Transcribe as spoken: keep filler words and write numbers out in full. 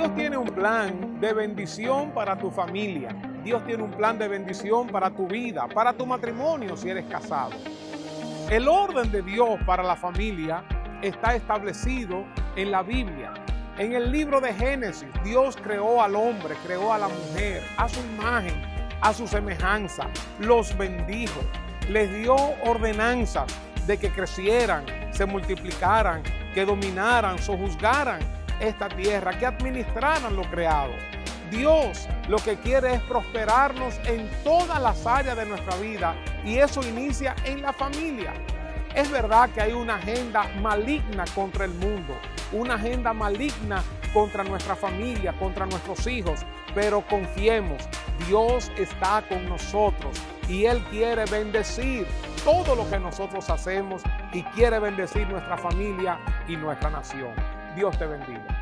Dios tiene un plan de bendición para tu familia. Dios tiene un plan de bendición para tu vida, para tu matrimonio si eres casado. El orden de Dios para la familia está establecido en la Biblia. En el libro de Génesis, Dios creó al hombre, creó a la mujer, a su imagen, a su semejanza, los bendijo, les dio ordenanzas de que crecieran, se multiplicaran, que dominaran, sojuzgaran esta tierra, que administraran lo creado. Dios lo que quiere es prosperarnos en todas las áreas de nuestra vida y eso inicia en la familia. Es verdad que hay una agenda maligna contra el mundo, una agenda maligna contra nuestra familia, contra nuestros hijos, pero confiemos, Dios está con nosotros y Él quiere bendecir todo lo que nosotros hacemos y quiere bendecir nuestra familia y nuestra nación. Dios te bendiga.